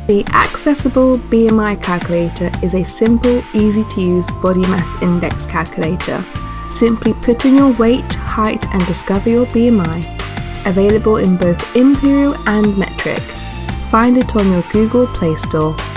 The Accessible BMI Calculator is a simple, easy-to-use body mass index calculator. Simply put in your weight, height and discover your BMI. Available in both imperial and metric. Find it on your Google Play Store.